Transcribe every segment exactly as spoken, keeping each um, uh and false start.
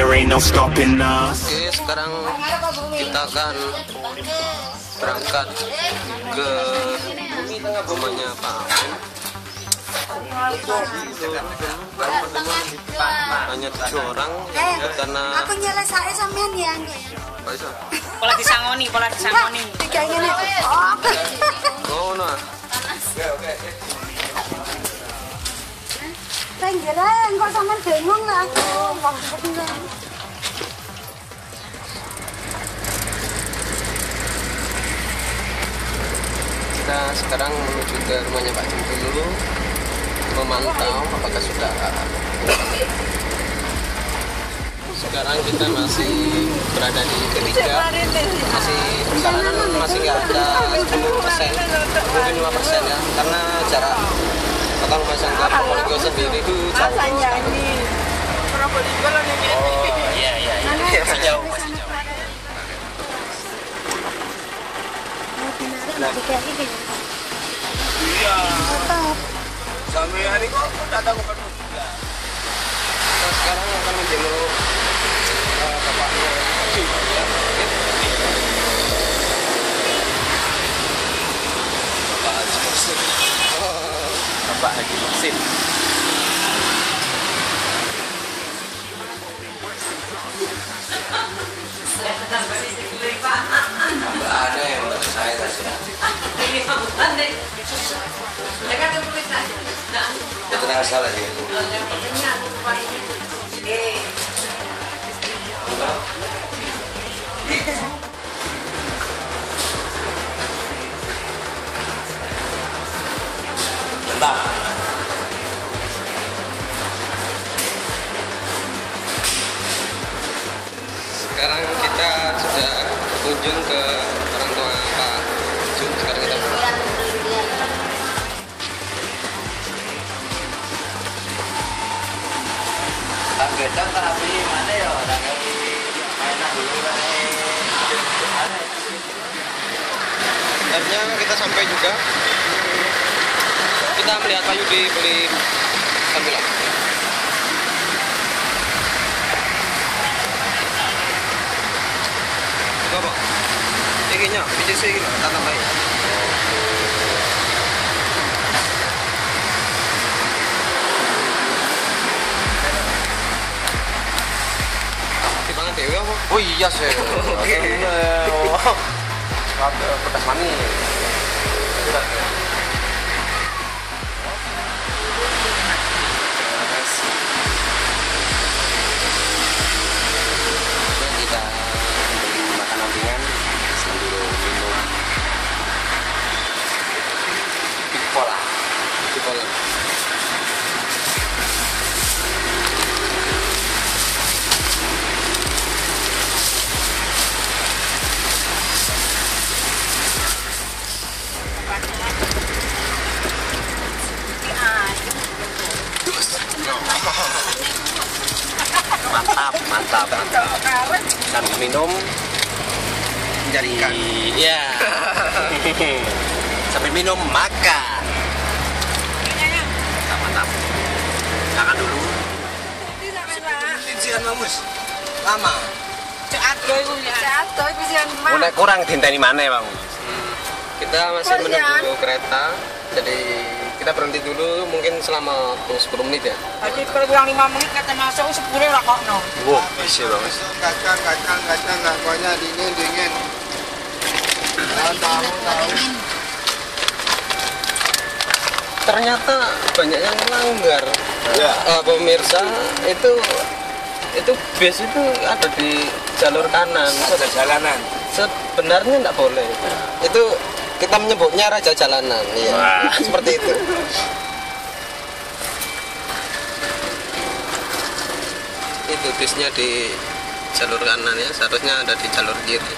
there ain't no stopping us. Oke, sekarang kita akan berangkat ke rumahnya Pak Amin. Hanya tujuh orang karena aku nyelesain sampean ya. Pola disangoni, pola disangoni. Tiga ini. Oh. oh no. Oke, oke. Penggera, kok sampean bingung lah aku. Maksudnya. Kita sekarang menuju ke rumahnya Pak Jum dulu, memantau apakah sudah. Sekarang kita masih berada di ketiga, masih perjalanan masih nggak ada sepuluh persen, mungkin lima persen ya, karena jarak Kota Lumajang ke Probolinggo sendiri itu jauh sekali. Oh iya iya iya, masih jauh masih jauh. Iya. Sampai hari kok datang bukan juga. Nah, sekarang akan menjenguk uh, bapaknya Haji ya. Bapak Haji Muhsin. Bapak Haji Muhsin. Mbak ada yang menurut saya saja. Itu nggak salah dia. Bentar. Sekarang kita sudah berkunjung ke orang tua Pak Jum. Sekarang kita Gedang tapi mana ya orang dari mainan dulu kan akhirnya kita sampai juga. Kita melihat Pak Yudi beli sambilan. Bapak, ini nya, biji sih ini, tak tambahin. Dewi apa? Oh iya sih. Oke. Ada pedas manis. Kita beli makanan ringan sambil minum Cola. Cola. Mantap, mantap, mantap. Sambil minum dari ya. Sambil minum makan. Mantap, mantap. Makan dulu. Tijian mamus. Lama. Ceat go iku ya. Sehat to iku sih Mas. Mulai kurang dinteni mana Bang? Kita masih menunggu kereta. Jadi kita berhenti dulu mungkin selama sepuluh menit ya. Tadi kurang lima menit kata masuk sepuluh lah kok no. Wah, bisa Bang. kacang kacang kacang nggak banyak dingin dingin tahu tahu tahu Ternyata banyak yang melanggar. ya. Uh, pemirsa itu itu bis itu ada di jalur kanan. Ada jalanan Sebenarnya nggak boleh. Itu kita menyebutnya raja jalanan, ya. Seperti itu. Itu bisnya di jalur kanan ya, seharusnya ada di jalur kiri.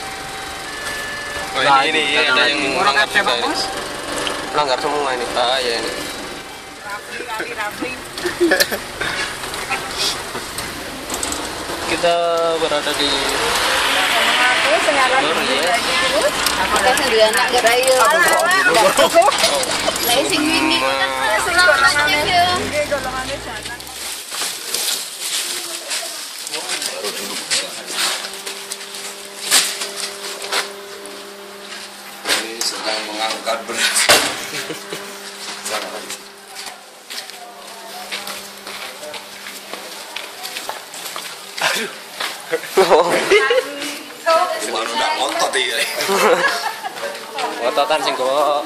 Oh, Nah, ini, ini ini ada yang Orang melanggar ada juga Pak ini. Bos. Melanggar semua ini, bahaya ini. Rapi, rapi, rapi. Kita berada di Aku sengaran jalur ya. Kita sendiri anak gerayu. Lah sing wingi kan sing golongannya yo. Golongannya jalan. makan beras. Jangan. Aduh. Cuma udah ngotot ya. Ngototan sing kok.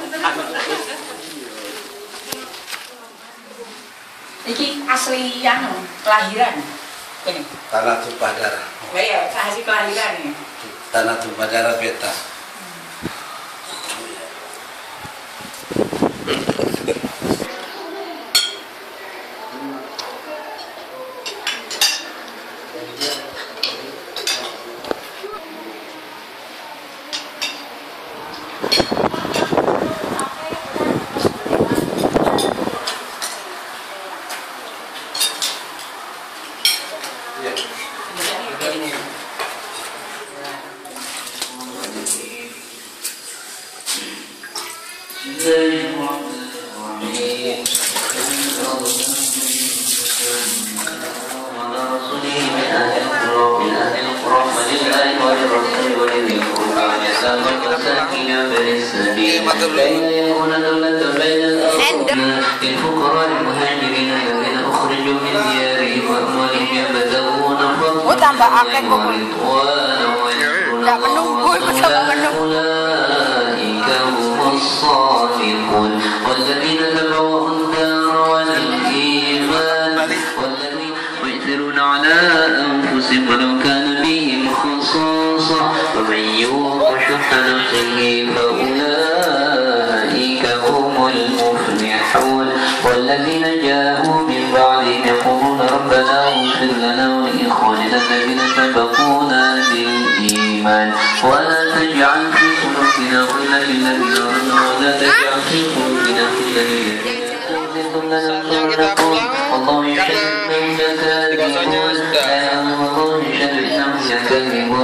Iki asli anu, kelahiran. Ini. Tanah tumpah darah. Lah ya, hasil kelahiran ya. Tanah tumpah darah beta. Oh tambah akeh kok. Enggak menunggu, itu tambah menunggu. والذين تبوأوا الدار والإيمان والذين يؤثرون على أنفسهم ولو كان بهم خصاصة ومن يوق شح نفسه فأولئك هم المفلحون والذين جاءوا من بعدهم يقولون ربنا اغفر لنا ولإخواننا الذين سبقونا بالإيمان ولا تجعل في قلوبنا غلا للذين آمنوا ولا تجعل في قلوبنا غلا للذين الله يشهد إنهم لكاذبون الله يشهد إنهم لكاذبون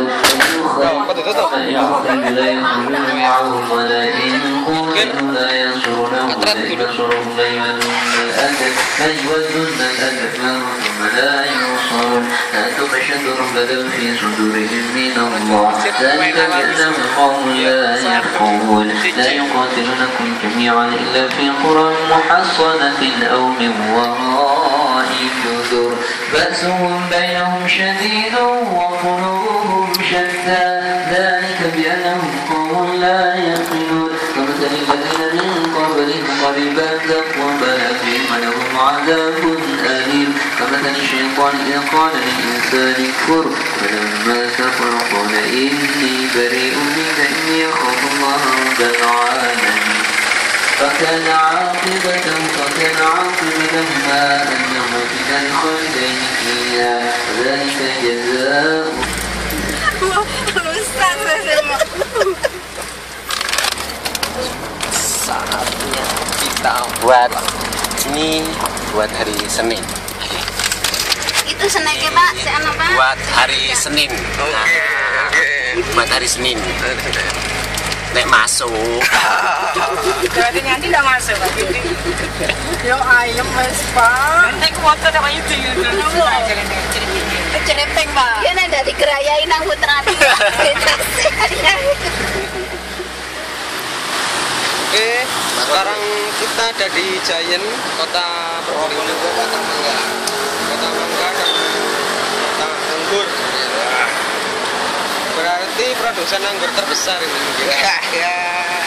يخرج لا يخرجون معهم ولكن قوموا لا ينصرونهم ولا ينصرهم لا يولون الأذى لا يولون الأذى ثم لا ينصرون لا تبشر رهبة في صدورهم من الله ذلك بأنهم قوم لا يفقهون لا يقاتلونكم جميعا إلا في قرى محصنة أو من وراء جدر بأسهم بينهم شديد وقلوبهم شتى ذلك بأنهم قوم لا يقلون كمثل الذين من قبلهم قريبا ذقوا فيهم ولهم عذاب أليم كمثل الشيطان إذ قال للإنسان كفر فلما كفر قال إني بريء منك إني أخاف الله رب العالمين فكان عاقبتهم فكان عاقبتهما أنهما كلا الخالدين فيها وذلك جزاء Saatnya kita buat ini buat hari Senin. Itu seneknya Pak, si anu Pak. Buat hari Senin. Nah, buat hari Senin. Nek masuk. Berarti nanti tidak masuk Pak. Yo ayam Mas Pak. Nanti kuota dapat itu dulu aja ini. Celepeng Pak. Dia nanda digerayain nang putra. Oke, sekarang kita ada di Giant, kota Probolinggo, kota Mangga, kota Mangga dan kota anggur. Berarti produsen anggur terbesar ini mungkin. Ya.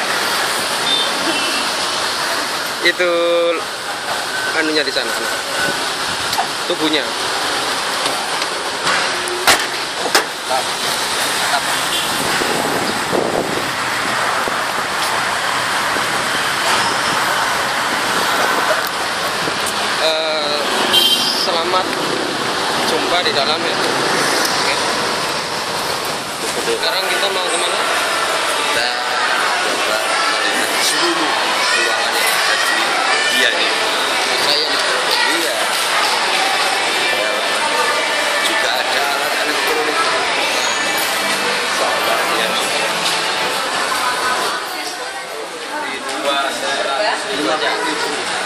Itu anunya di sana, tubuhnya. Selamat jumpa di dalam ya. Oke. Sekarang kita mau kemana? Kita coba melihat seluruh ruangan yang ada di dia nih. Saya Iya. Juga ada alat elektronik. Soalnya di dua dua jam itu.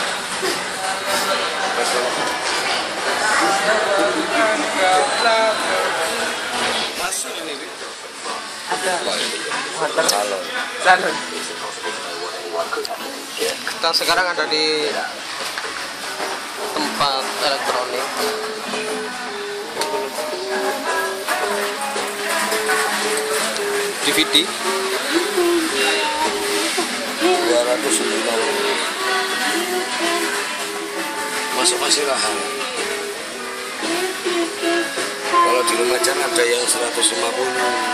Masuk ini ada salon salon Kita sekarang ada di tempat elektronik. D V D dua ratus lima puluh. Masuk masih lahal. Kalau di rumah Jan ada yang seratus lima puluh.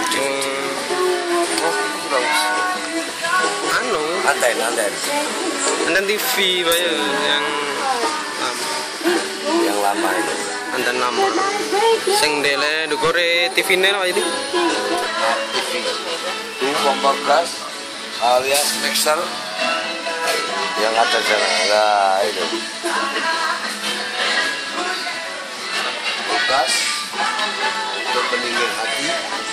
Oh, bagus. Anu, Anten, anten. anten T V bayu yang lama. Yang lama itu. Anten lama. Sing dele dukure T V-ne apa itu? T V. Itu kompor gas alias mixer yang ada jalan. Nah, itu. Gas untuk pendingin hati.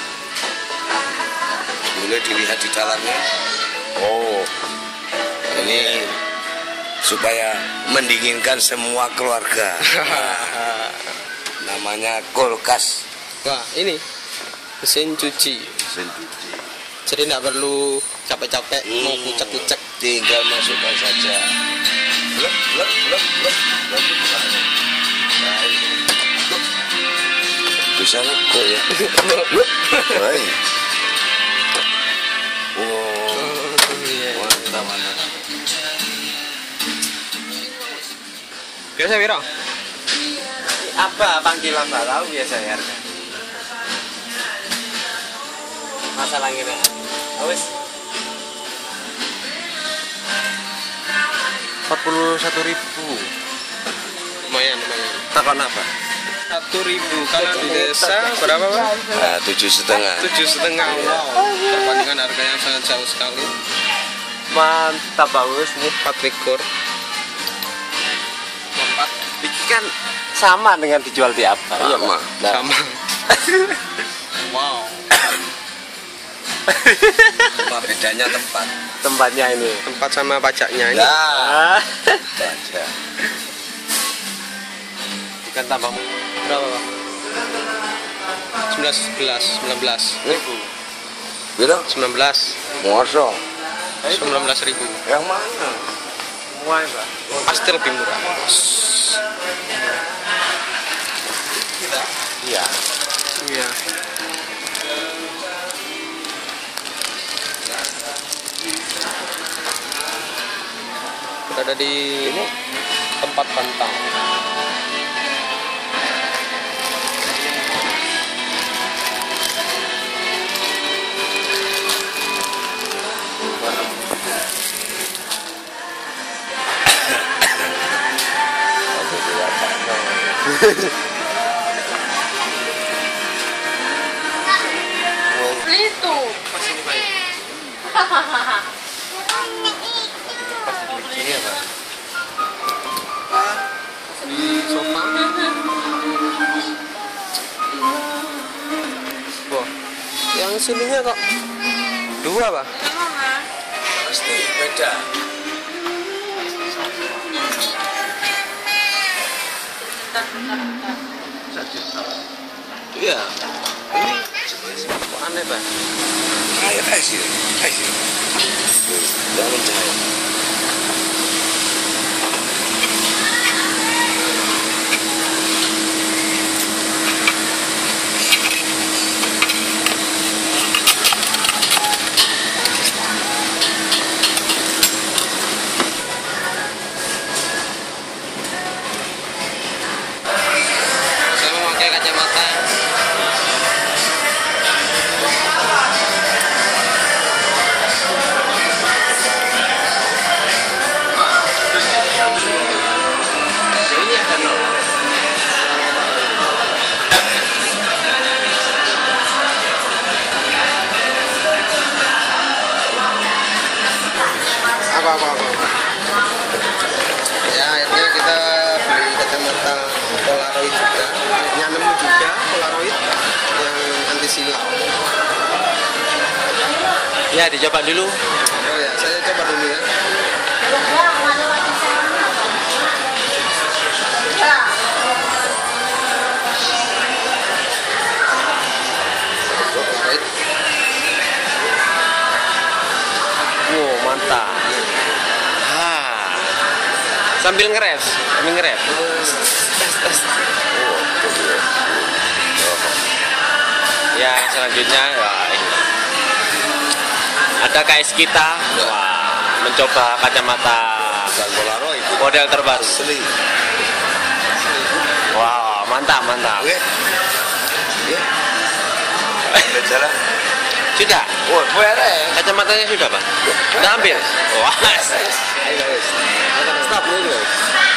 Boleh dilihat di dalamnya. Oh, ini supaya mendinginkan semua keluarga. Namanya kulkas. Wah, ini mesin cuci. Mesin cuci. Jadi tidak perlu capek-capek Hmm. mau kucek-kucek. Tinggal masukkan saja. Blek, blek, blek, blek. Blek, blek. Nah, ini. Bisa nak kok ya. Baik. Wow. Mantap, mantap. Biasa Wiro? Apa panggilan tak tahu biasa ya. Masalah ini. Wes. empat puluh satu ribu. Lumayan, lumayan. Takon apa? Satu ribu. Kalau di desa berapa Pak? Nah, tujuh setengah. Tujuh setengah. Wow. Perbandingan harganya sangat jauh sekali. Mantap bagus nih. Empat ekor. Empat. Ini kan sama dengan dijual di apa? Iya, Sama. Pak? Nah, Sama. Wow. Apa bedanya tempat? tempatnya ini. Tempat sama pajaknya ini. Nah, Ah, baca. bukan tambah Berapa Pak? Sembilan belas, sembilan belas ribu. Biro? Sembilan belas, Mosok. sembilan belas ribu. Yang mana? semua ya, Pak. Pasti lebih murah. Kita. Iya. Iya. Berada di tempat pantang. Itu. Pas ini baik. Ini apa? Di sofa. Wah, yang sininya kok dua Pak? Pasti beda. Iya. Ini Kok aneh Pak? kayak kasih, kasih. Jangan mencahaya. Saya memakai kacamata. Apa apa apa. Ya akhirnya kita beli kacamata Polaroid juga. Akhirnya nemu juga Polaroid yang anti silau. Ya, dicoba dulu. Oh ya, saya coba dulu ya. Polaroid. Wow, mantap. sambil nge-rap, sambil nge-rap. Tes, tes. Oh, itu dia. Oh. Ya, selanjutnya ya ini. Ada K S kita, wah, mencoba kacamata Dan Polaroid itu model terbaru. asli. Wah, mantap, mantap. Oke. Ya. Udah jalan. Sudah, Oh, boleh. kacamatanya sudah, Pak? Sudah ambil? Wah, Ayo guys. stop nih, guys.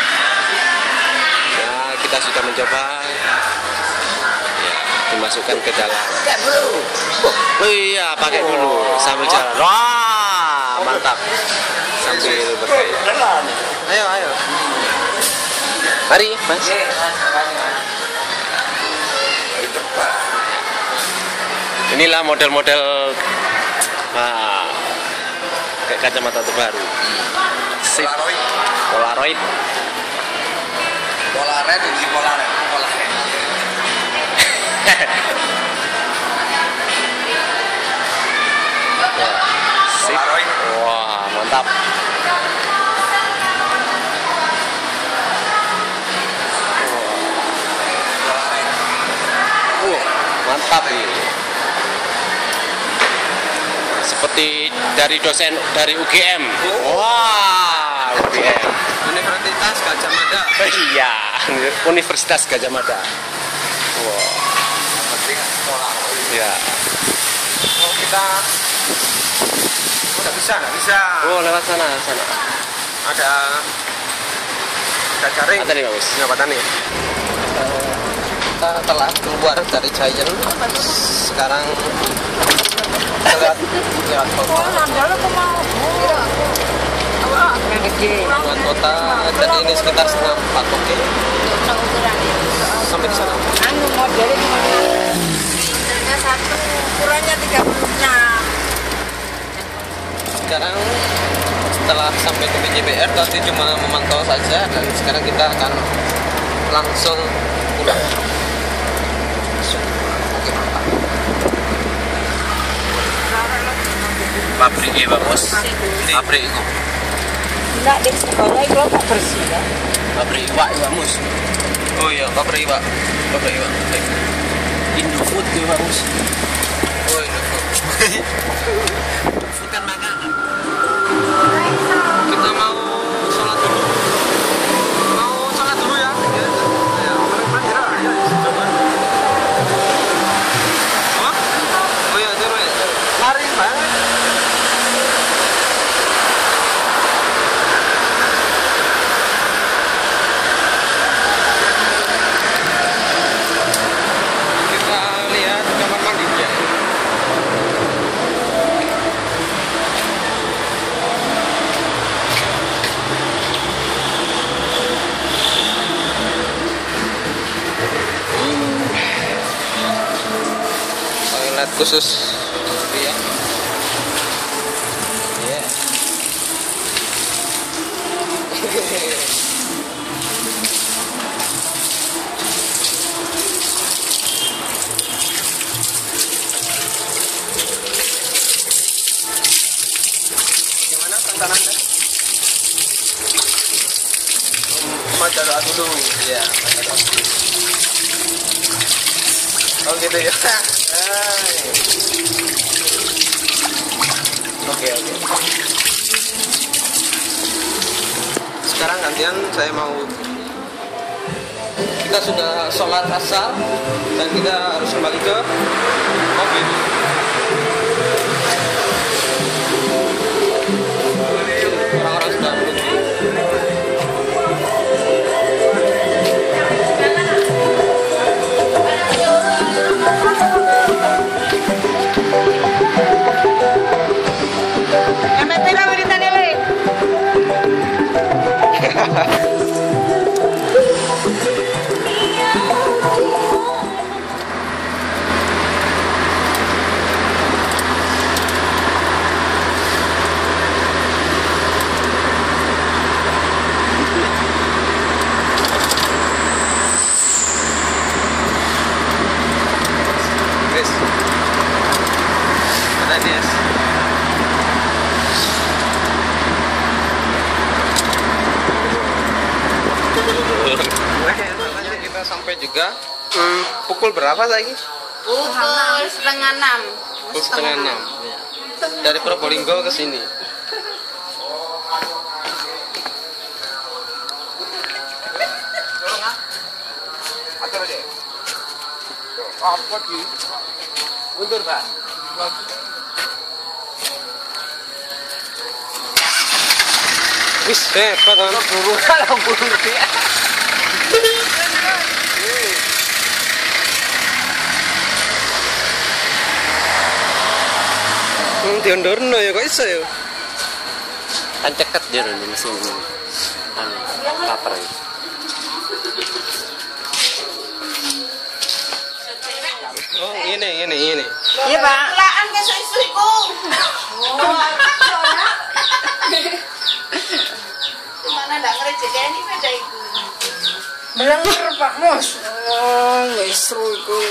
Ya, kita sudah mencoba. Ya, dimasukkan ke dalam. Oh iya, pakai dulu sambil jalan. Wah, mantap. Sambil bergaya. Ayo, ayo. Mari, Mas. Inilah model-model nah, kayak kacamata terbaru. Sip. Polaroid. Polaroid. Polaroid ini Polaroid. Polaroid. Sip. Polaroid. Wah, mantap. Wah, mantap ini. Seperti dari dosen dari U G M. Wah, U G M. Universitas Gajah Mada. Iya, Universitas Gajah Mada. Wah, ya. Oh, kita oh, nggak bisa, nggak bisa. Oh, lewat sana, sana. Ada ada jaring. Ada nih, Bagus. Jabatan nih. Kita telah keluar dari Giant. Sekarang lewat lewat kota. Lewat kota. Jadi ini sekitar setengah empat, oke? Sampai di sana. Anu modelnya liternya satu, ukurannya tiga puluh enam. Sekarang setelah sampai ke B J B R tadi cuma memantau saja dan sekarang kita akan langsung pulang. Oke, mantap. Pabrik ya, Bagus. Pabrik itu. Enggak di sekolah itu tak bersih ya. Pabrik iwak ya, Bagus. Oh iya, pabrik iwak. Pabrik iwak. Indofood ya, Bagus. Oh, Indofood. Bukan makanan. Kita mau sholat dulu. Mau sholat dulu ya. Ya, ya, ya, coba. Apa? Oh iya, coba ya. Lari banget. Kita lihat kamar mandinya. Toilet khusus pria. Yeah. Gimana tantangannya? Membaca doa dulu. Iya, banyak dulu. Oh gitu ya. Oke, oke. Sekarang gantian saya mau. Kita sudah sholat asar dan kita harus kembali ke mobil. Orang-orang sudah menunggu. Nah, kita sampai juga. Hmm, pukul berapa lagi? Pukul setengah enam. Pukul setengah enam. Dari Probolinggo ke sini. Apa sih? Mundur, Pak. Wis, hebat kan? Buru kalau buru dia. Hmm, diondorno ya kok iso ya? Kan ceket dia di mesin ini. Anu, kaper ya. Oh, ini, ini, ini. Iya, Pak. Pelaan ke istriku. Oh, mana ndak ngerejekeni beda iku. Melengker Pak Mus. Oh, istru iku.